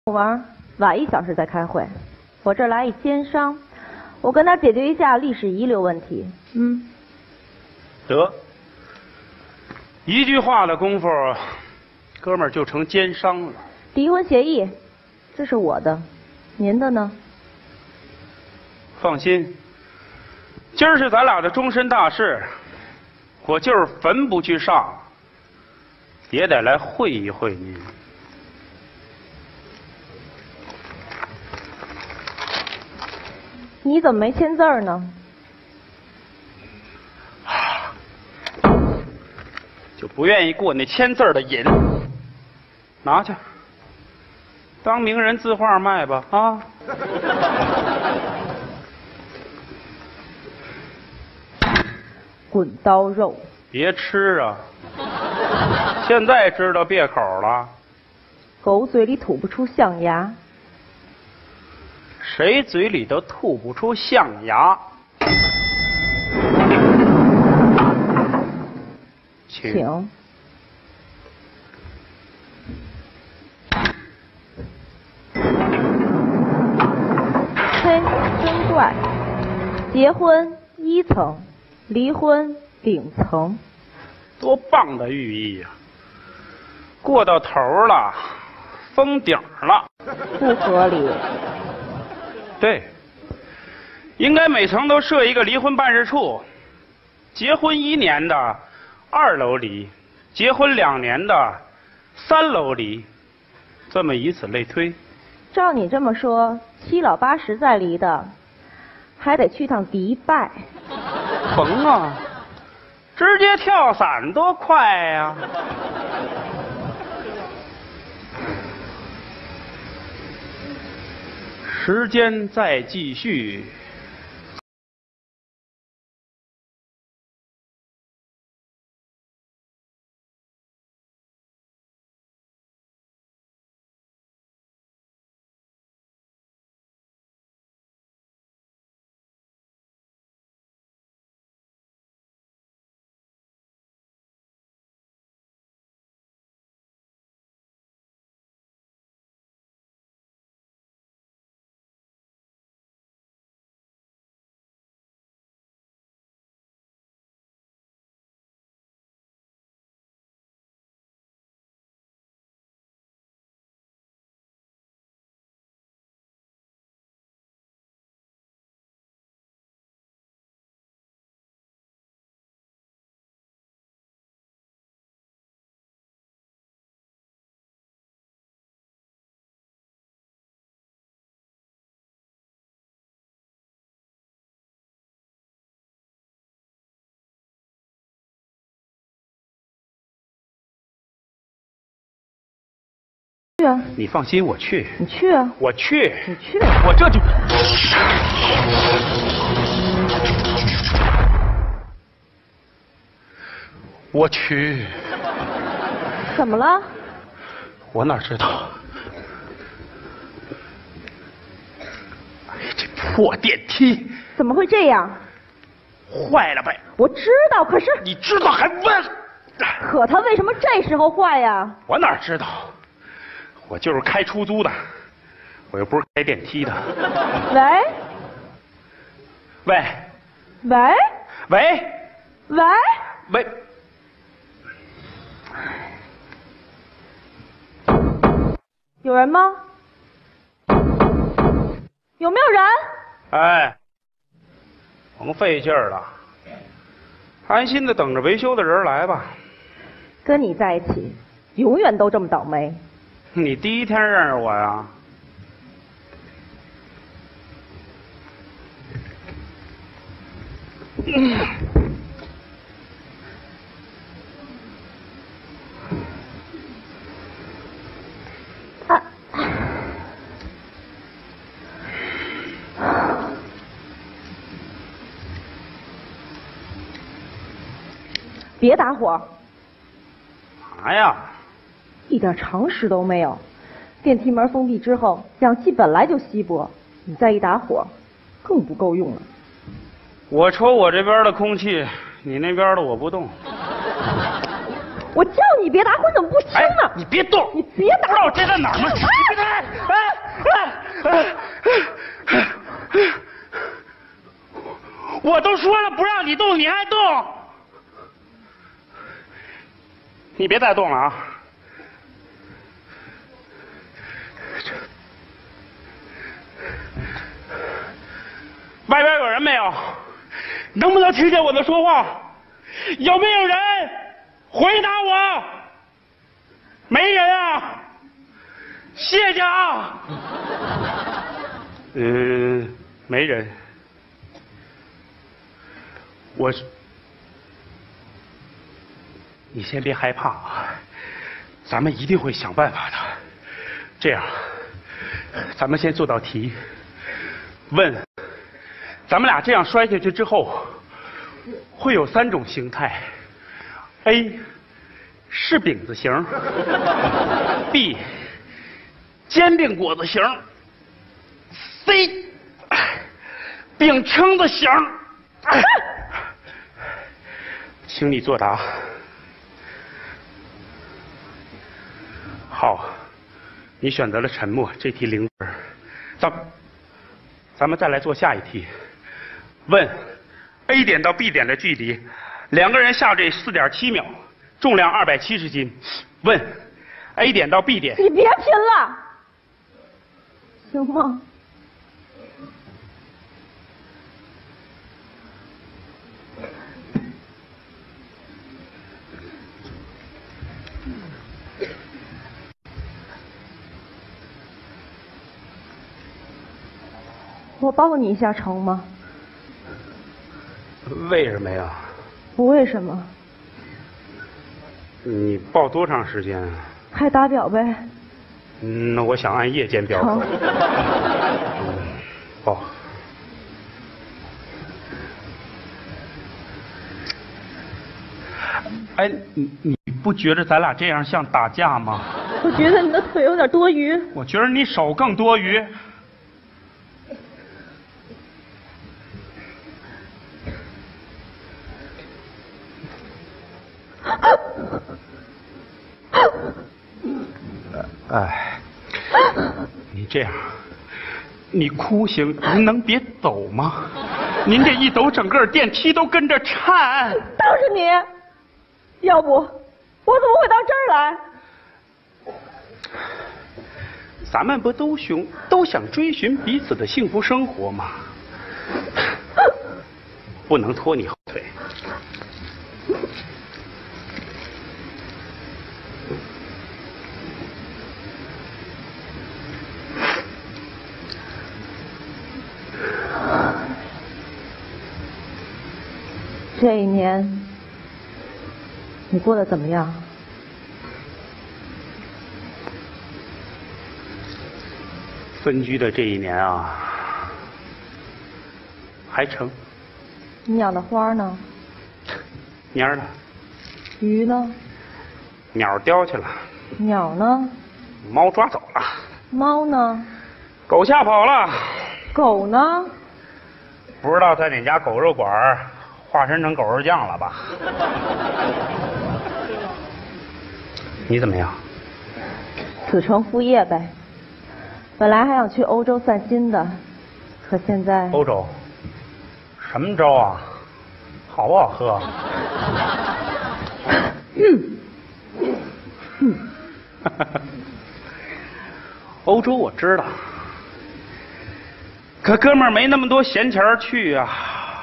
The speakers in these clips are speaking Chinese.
玩，晚1小时再开会。我这儿来一奸商，我跟他解决一下历史遗留问题。 得，一句话的功夫，哥们儿就成奸商了。 离婚协议，这是我的，您的呢？ 放心，今儿是咱俩的终身大事，我就是坟不去上，也得来会一会您。 你怎么没签字儿呢？ 就不愿意过那签字的瘾，拿去，当名人字画卖吧啊！ 滚刀肉， 别吃啊！现在知道别口了。 狗嘴里吐不出象牙。 谁嘴里都吐不出象牙。 请。嘿，真怪，结婚1层，离婚顶层， 多棒的寓意呀！过到头了，封顶了。 不合理。 对，应该每层都设一个离婚办事处，结婚1年的2楼离，结婚2年的3楼离，这么以此类推。 照你这么说，7老8十再离的，还得去趟迪拜。 甭啊，直接跳伞多快呀！时间再继续。 去啊！ 你放心，我去。 你去啊！ 我去。 你去。 我这就。我去。 怎么了？ 我哪知道？哎，这破电梯怎么会这样？ 坏了呗！ 我知道，可是你知道还问？ 可它为什么这时候坏呀？ 我哪知道？我就是开出租的，我又不是开电梯的。 喂喂喂喂喂喂！ 有人吗？有没有人？ 哎，甭费劲儿了，安心的等着维修的人来吧。 跟你在一起，永远都这么倒霉。 你第一天认识我呀？ 别打火！ 啥呀？ 一点常识都没有。电梯门封闭之后，氧气本来就稀薄，你再一打火，更不够用了。 我抽我这边的空气，你那边的我不动。 我叫你别打火，怎么不听呢？ 你别动！ 你别打！ 不知道我这在哪儿吗？你别动！我都说了不让你动，你还动！你别再动了啊！外边有人没有？能不能听见我的说话？有没有人回答我？没人啊！谢谢啊！没人。你先别害怕啊，咱们一定会想办法的。这样，咱们先做道题。问，咱们俩这样摔下去之后，会有3种形态 ：A. 柿饼子形 ；B. 煎饼果子形 ；C. 饼铛子形。请你作答。好，你选择了沉默，这题0分。咱们再来做下一题。问 A 点到 B 点的距离，2个人下坠4.7秒，重量270斤。问 A 点到 B 点， 你别拼了，行吗？我抱你一下成吗？ 为什么呀？ 不为什么。 你抱多长时间啊？ 还打表呗。 那我想按夜间标准。抱。哎，你不觉得咱俩这样像打架吗？ 我觉得你的腿有点多余。 我觉得你手更多余。哎，你这样，你哭行，您能别抖吗？您这一抖，整个电梯都跟着颤。 倒是你，要不我怎么会到这儿来？ 咱们不都想追寻彼此的幸福生活吗？不能拖你后腿。 这一年，你过得怎么样？ 分居的这一年啊，还成。 你养的花呢？ 蔫儿了。 鱼呢？ 鸟叼去了。 鸟呢？ 猫抓走了。 猫呢？ 狗吓跑了。 狗呢？ 不知道在哪家狗肉馆化身成狗肉酱了吧？你怎么样？ 子承父业呗。本来还想去欧洲散心的，可现在…… 欧洲？什么粥啊？好不好喝？欧洲我知道，可哥们儿没那么多闲钱去啊。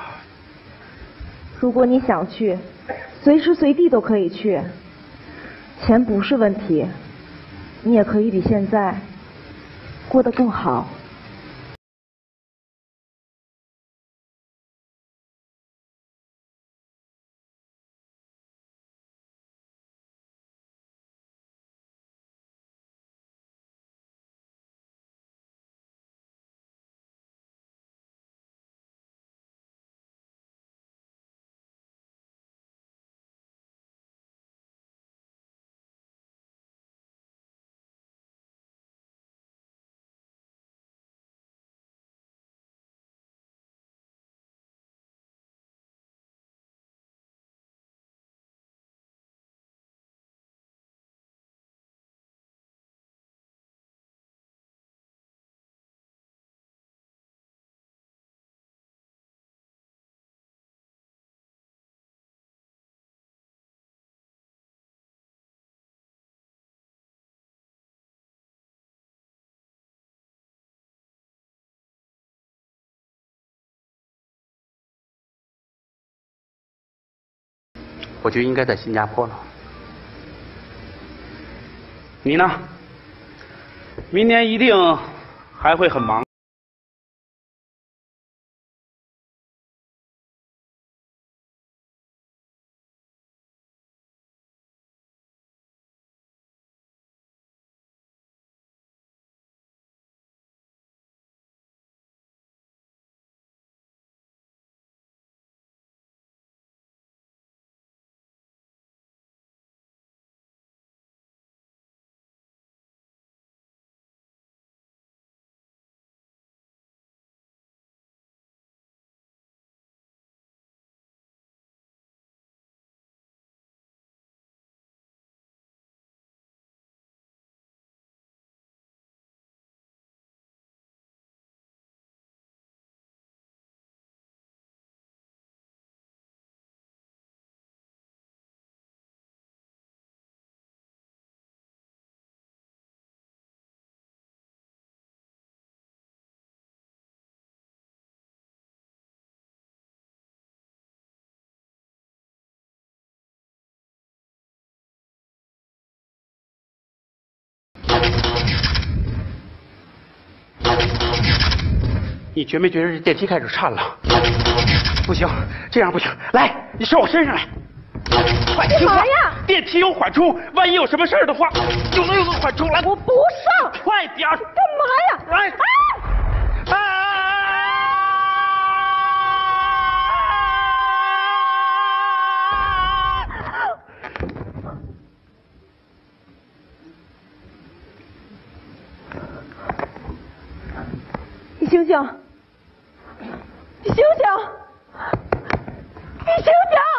如果你想去，随时随地都可以去，钱不是问题，你也可以比现在过得更好。 我就应该在新加坡了。你呢？明年一定还会很忙。你觉没觉得这电梯开始颤了？不行，这样不行。来，你上我身上来。快， 干嘛呀？ 电梯有缓冲，万一有什么事儿的话，就能有个缓冲。来， 我不上。 快点儿！ 干嘛呀？ 来！ 你醒醒！你醒醒！你醒醒！